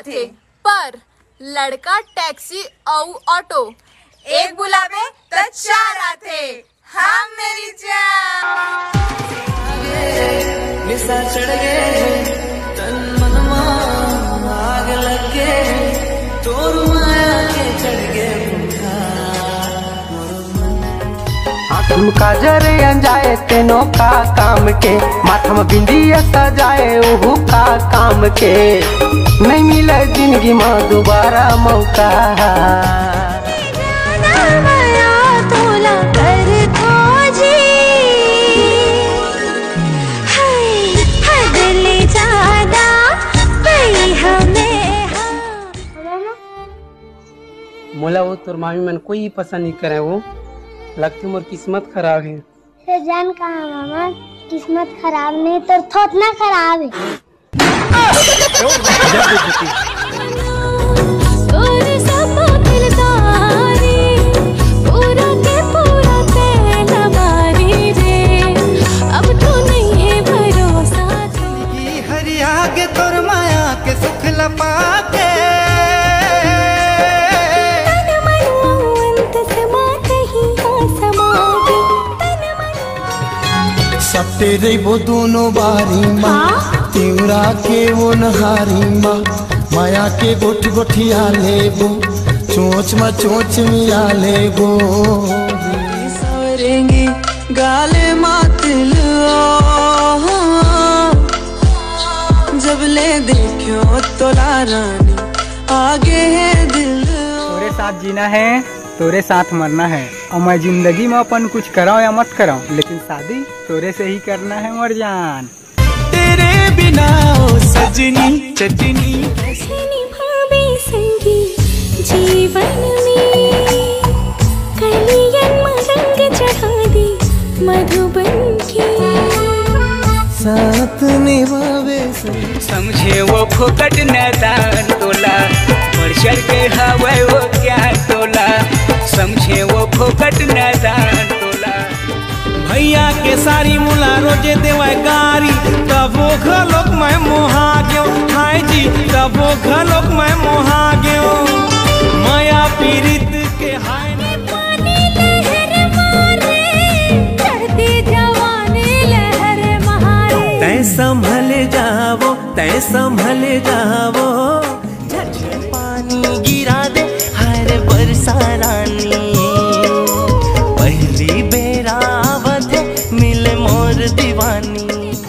थे, पर लड़का टैक्सी और ऑटो एक बुलावे तो चार आते। हाँ मेरी जान चढ़ गए तन मनमा आग लगे तोर माया के चढ़ गए झुमका जरे अंजाए तेनो का काम के माथम बिंदिया सजाए उहू का काम के नहीं मिले जिंदगी में दोबारा मौका। मोला वो तोर मामी मन कोई पसंद नहीं करे, वो लगती मोर किस्मत खराब है। फिर जान कहा मामा किस्मत खराब नहीं तो थोत ना खराब है। हरिया के तोर माया के सुख लपा के तेरे वो दोनों बारी माँ तिवरा के वो नहारी माँ माया के गोठ गोठिया लेबो चोच में चोच मिया लेबो सवरेंगी गाले मातिल जब ले देखो तोला रानी आगे है दिल। तोरे साथ जीना है तोरे साथ मरना है और मैं जिंदगी में अपन कुछ कराऊं या मत कराऊं लेकिन शादी तोरे से ही करना है मर जान। तेरे बिना ओ सजनी चटनी भावे संगी जीवन में कलियन रंग चढ़ा दी मधुबन की साथ निभावे समझे वो फोकट नैदान तोला बढ़ के हवा वो क्या तोला समझे वो फोकट नैदान तोला। भैया के सारी मुला रोजे देवाय गारी तबो घलोक मैं मोहा गयो हाय जी तबो घलोक मैं मोहा गयो माया पीड़ित के हाय तै संभल जावो झट पानी गिरा दे हाय रे बरसा रानी पहली बेरावत मिले मोर दीवानी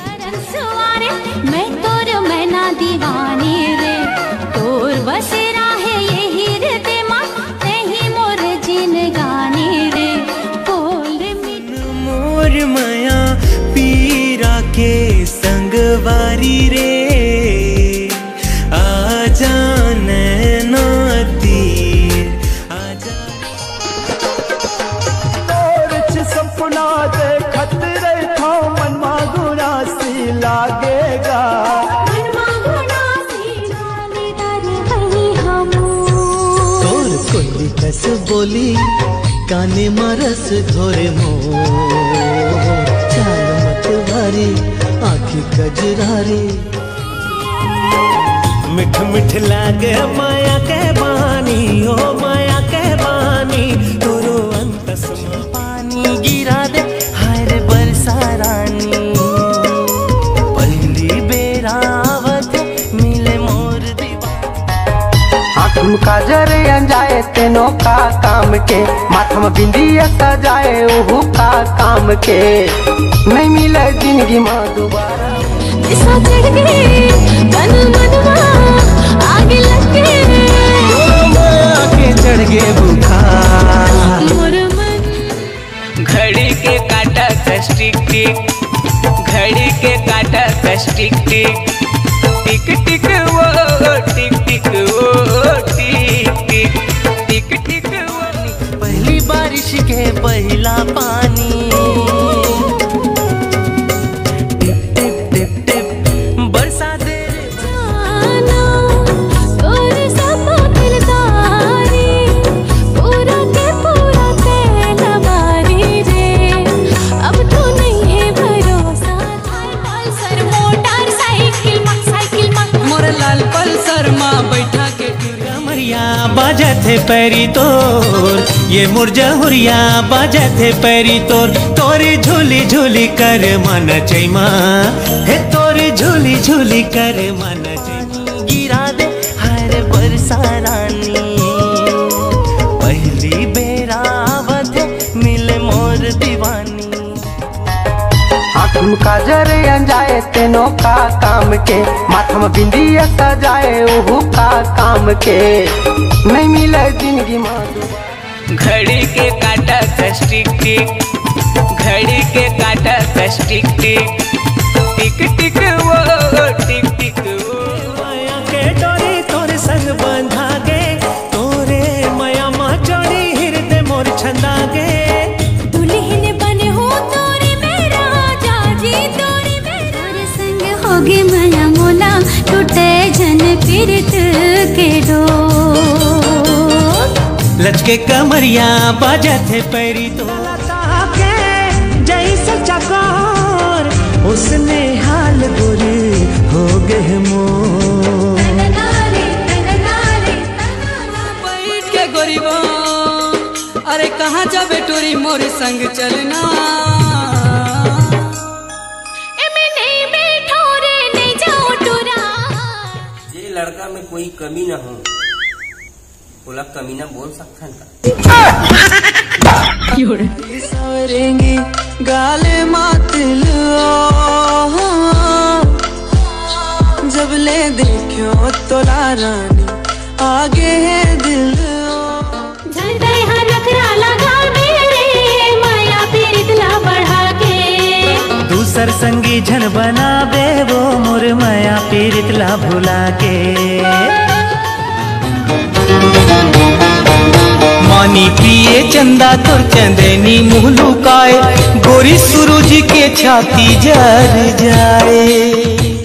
मैं तोर मैना दीवानी रे तोर बसेरा है यही रे ते माँ नहीं मोर जिन गानी रे बोल मोर माया पीरा के संगवारी रे आजा नैना तीर आजा तोर सपना देखत रहे था मनमा गुना सी लागेगा तोर कोई कस बोली काने मरस घोरे मोर चाल मत भारी आँखी कजरारी मिठ मिठ लागे माया के बानी ओ माया के बानी तोरो अंतस में पानी गिरा दे हाय रे बरसा रानी पहली बेरावत मिले मोर दीवाना। झुमका जरे अंजाए तेनो का काम के माथम बिंदिया सजाए उहू का काम के नहीं मिले जिंदगी में दोबारा। आगे लगे माया के चढ़ गए बुखार घड़ी के काटा टिक टिक घड़ी के काटा टिक टिक टिक टिक वो टिक टिक वो टिक टिक टिक टिक वो। पहली बारिश के पहला पानी लाल पल्सर माँ बैठा बाजे थे पैरी तोर, ये मुरझहुरिया बाजे थे पैरी तोर। तोरी झूली झूली कर मन चैमा, हे तोरी झूली झूली कर मन चैमा। गिरा दे हर बरसा रानी, पहली बेरा आवत मिले मोर दीवानी। आँख में काजर अंजाए तेनो का काम के, माथा में बिंदिया सजाए ओहू का काम के। नहीं मिले जिंदगी में घड़ी के काटा कस टिक टिक, घड़ी के काटा कस टिक टिक, टिक टिक वो टिक टिक वो। माया के डोरी तोरे संग बंधा गे, तोरे माया मा चोरी हृदय मोर छंदा गे। दुल्हन बने हो तोरी मेरा जाजी, तोरी मेरा संग होगे माया मोला, टूटे जन पीरत के डोर। लचके कमरिया बाजे थे पैरी तो, जैसे चकोर उसने हाल बुरी हो गए मोर। बैठ के गोरीबा, अरे कहाँ जाबे टोरी मोर संग चलना। ये लड़का में कोई कमी ना हो, बोला कमी ना बोल सकता है सवरेंगी गाले मातिल जब ले देखो तोला रानी, आगे है दिल। दूसर संगी झन बनावे वो मोर माया पीरित ला भुला के। मानी पिए चंदा तोर चंदेनी मुँह लुकाए, गोरी सूरज के छाती जर जाए।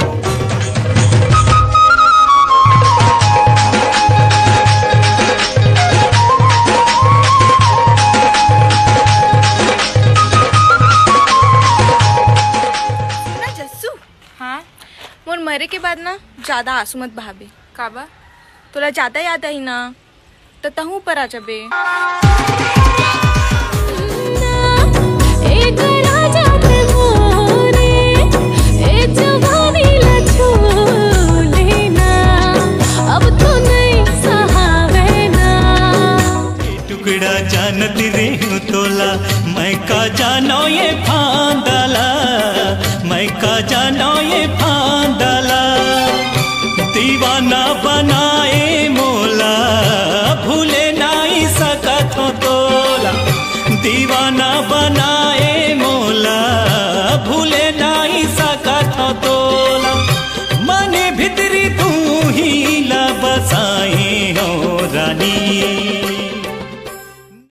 हाँ, मोर मरे के बाद ना ज्यादा आंसू मत बहाबे। काबा तोला ज्यादा याद आई ना तो तहू पर आ जबे। टुकड़ा जानत रेहू तोला, मैं का जानो ये फांदला, मैं का जानो ये फांदला। दीवाना बनाए मोला, भूले नहीं सकत हो तोला, दीवाना बना